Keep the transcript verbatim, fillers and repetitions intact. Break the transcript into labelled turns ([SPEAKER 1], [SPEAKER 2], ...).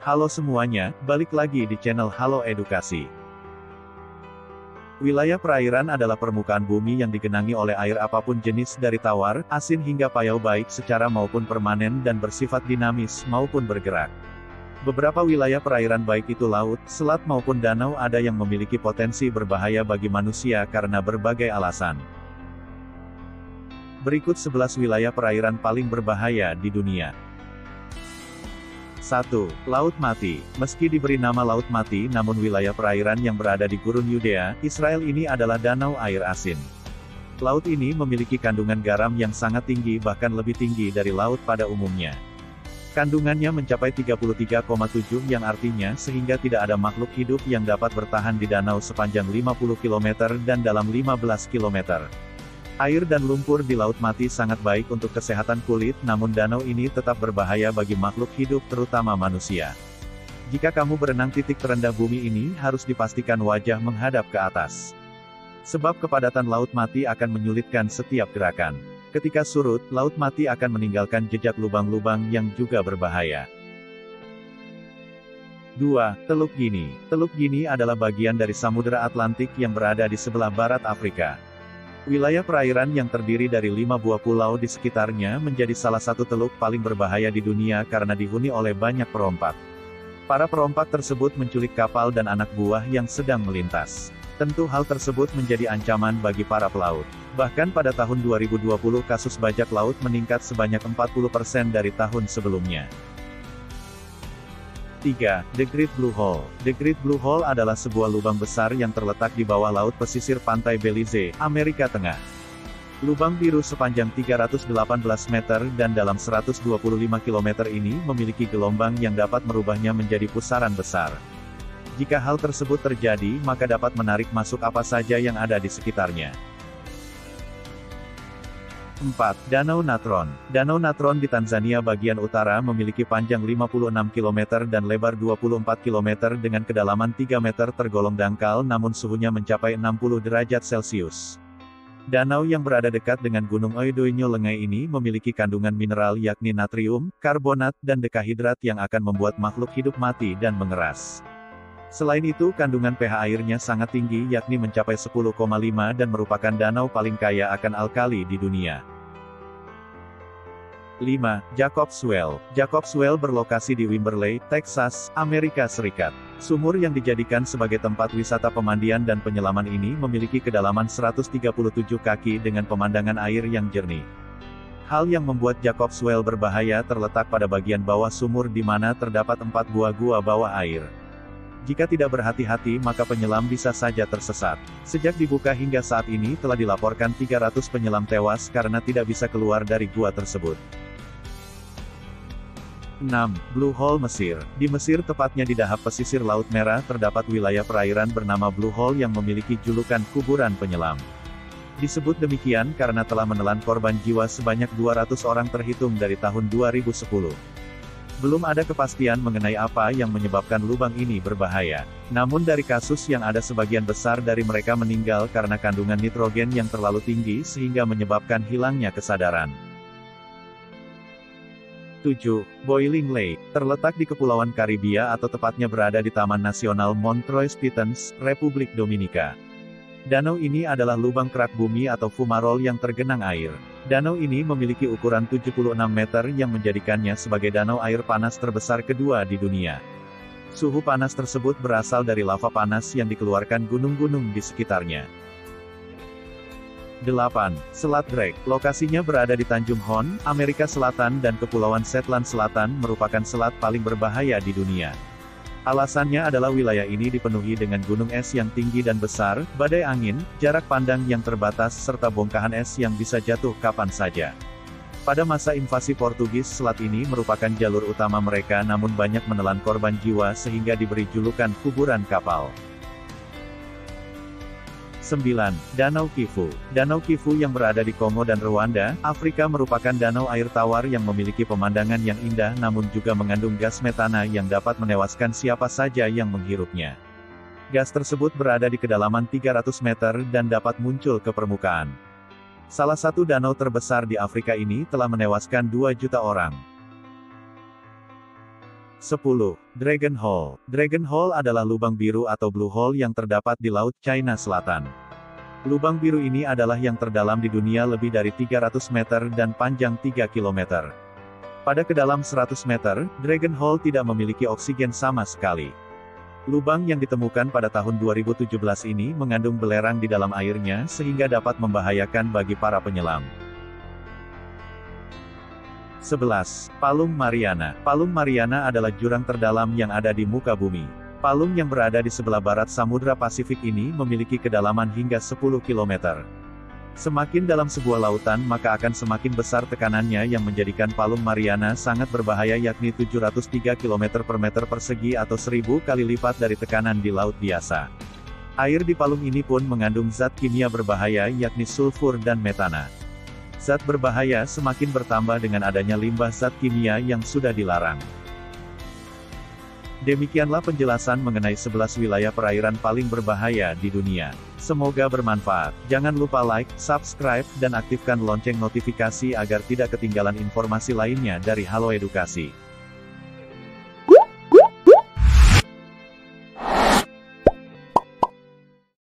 [SPEAKER 1] Halo semuanya, balik lagi di channel Halo Edukasi. Wilayah perairan adalah permukaan bumi yang digenangi oleh air apapun jenis dari tawar, asin hingga payau baik secara maupun permanen dan bersifat dinamis maupun bergerak. Beberapa wilayah perairan baik itu laut, selat maupun danau ada yang memiliki potensi berbahaya bagi manusia karena berbagai alasan. Berikut sebelas wilayah perairan paling berbahaya di dunia. satu. Laut Mati. Meski diberi nama Laut Mati namun wilayah perairan yang berada di Gurun Yudea, Israel ini adalah danau air asin. Laut ini memiliki kandungan garam yang sangat tinggi bahkan lebih tinggi dari laut pada umumnya. Kandungannya mencapai tiga puluh tiga koma tujuh yang artinya sehingga tidak ada makhluk hidup yang dapat bertahan di danau sepanjang lima puluh kilometer dan dalam lima belas kilometer. Air dan lumpur di Laut Mati sangat baik untuk kesehatan kulit, namun danau ini tetap berbahaya bagi makhluk hidup terutama manusia. Jika kamu berenang titik terendah bumi ini harus dipastikan wajah menghadap ke atas. Sebab kepadatan Laut Mati akan menyulitkan setiap gerakan. Ketika surut, Laut Mati akan meninggalkan jejak lubang-lubang yang juga berbahaya. dua. Teluk Gini. Teluk Gini adalah bagian dari Samudera Atlantik yang berada di sebelah barat Afrika. Wilayah perairan yang terdiri dari lima buah pulau di sekitarnya menjadi salah satu teluk paling berbahaya di dunia karena dihuni oleh banyak perompak. Para perompak tersebut menculik kapal dan anak buah yang sedang melintas. Tentu hal tersebut menjadi ancaman bagi para pelaut. Bahkan pada tahun dua ribu dua puluh kasus bajak laut meningkat sebanyak empat puluh persen dari tahun sebelumnya. tiga. The Great Blue Hole. The Great Blue Hole adalah sebuah lubang besar yang terletak di bawah laut pesisir pantai Belize, Amerika Tengah. Lubang biru sepanjang tiga ratus delapan belas meter dan dalam seratus dua puluh lima kilometer ini memiliki gelombang yang dapat merubahnya menjadi pusaran besar. Jika hal tersebut terjadi, maka dapat menarik masuk apa saja yang ada di sekitarnya. empat. Danau Natron. Danau Natron di Tanzania bagian utara memiliki panjang lima puluh enam kilometer dan lebar dua puluh empat kilometer dengan kedalaman tiga meter tergolong dangkal namun suhunya mencapai enam puluh derajat Celcius. Danau yang berada dekat dengan Gunung Oedoinyo Lengai ini memiliki kandungan mineral yakni natrium, karbonat, dan dekahidrat yang akan membuat makhluk hidup mati dan mengeras. Selain itu kandungan pH airnya sangat tinggi yakni mencapai sepuluh koma lima dan merupakan danau paling kaya akan alkali di dunia. lima. Jacob's Well. Jacob's Well berlokasi di Wimberley, Texas, Amerika Serikat. Sumur yang dijadikan sebagai tempat wisata pemandian dan penyelaman ini memiliki kedalaman seratus tiga puluh tujuh kaki dengan pemandangan air yang jernih. Hal yang membuat Jacob's Well berbahaya terletak pada bagian bawah sumur di mana terdapat empat buah gua bawah air. Jika tidak berhati-hati maka penyelam bisa saja tersesat. Sejak dibuka hingga saat ini telah dilaporkan tiga ratus penyelam tewas karena tidak bisa keluar dari gua tersebut. enam. Blue Hole Mesir. Di Mesir tepatnya di dahap pesisir Laut Merah terdapat wilayah perairan bernama Blue Hole yang memiliki julukan kuburan penyelam. Disebut demikian karena telah menelan korban jiwa sebanyak dua ratus orang terhitung dari tahun dua ribu sepuluh. Belum ada kepastian mengenai apa yang menyebabkan lubang ini berbahaya. Namun dari kasus yang ada sebagian besar dari mereka meninggal karena kandungan nitrogen yang terlalu tinggi sehingga menyebabkan hilangnya kesadaran. tujuh. Boiling Lake. Terletak di Kepulauan Karibia atau tepatnya berada di Taman Nasional Montreux-Pitens, Republik Dominika. Danau ini adalah lubang kerak bumi atau fumarole yang tergenang air. Danau ini memiliki ukuran tujuh puluh enam meter yang menjadikannya sebagai danau air panas terbesar kedua di dunia. Suhu panas tersebut berasal dari lava panas yang dikeluarkan gunung-gunung di sekitarnya. delapan. Selat Drake. Lokasinya berada di Tanjung Hon, Amerika Selatan dan Kepulauan Shetland Selatan merupakan selat paling berbahaya di dunia. Alasannya adalah wilayah ini dipenuhi dengan gunung es yang tinggi dan besar, badai angin, jarak pandang yang terbatas serta bongkahan es yang bisa jatuh kapan saja. Pada masa invasi Portugis selat ini merupakan jalur utama mereka namun banyak menelan korban jiwa sehingga diberi julukan kuburan kapal. sembilan. Danau Kivu. Danau Kivu yang berada di Kongo dan Rwanda, Afrika merupakan danau air tawar yang memiliki pemandangan yang indah namun juga mengandung gas metana yang dapat menewaskan siapa saja yang menghirupnya. Gas tersebut berada di kedalaman tiga ratus meter dan dapat muncul ke permukaan. Salah satu danau terbesar di Afrika ini telah menewaskan dua juta orang. sepuluh. Dragon Hole. Dragon Hole adalah lubang biru atau blue hole yang terdapat di Laut China Selatan. Lubang biru ini adalah yang terdalam di dunia, lebih dari tiga ratus meter dan panjang tiga kilometer. Pada kedalam seratus meter, Dragon Hole tidak memiliki oksigen sama sekali. Lubang yang ditemukan pada tahun dua ribu tujuh belas ini mengandung belerang di dalam airnya sehingga dapat membahayakan bagi para penyelam. sebelas. Palung Mariana. Palung Mariana adalah jurang terdalam yang ada di muka bumi. Palung yang berada di sebelah barat Samudra Pasifik ini memiliki kedalaman hingga sepuluh kilometer. Semakin dalam sebuah lautan maka akan semakin besar tekanannya yang menjadikan Palung Mariana sangat berbahaya, yakni tujuh ratus tiga kilometer per meter persegi atau seribu kali lipat dari tekanan di laut biasa. Air di palung ini pun mengandung zat kimia berbahaya yakni sulfur dan metana. Zat berbahaya semakin bertambah dengan adanya limbah zat kimia yang sudah dilarang. Demikianlah penjelasan mengenai sebelas wilayah perairan paling berbahaya di dunia. Semoga bermanfaat. Jangan lupa like, subscribe, dan aktifkan lonceng notifikasi agar tidak ketinggalan informasi lainnya dari Halo Edukasi.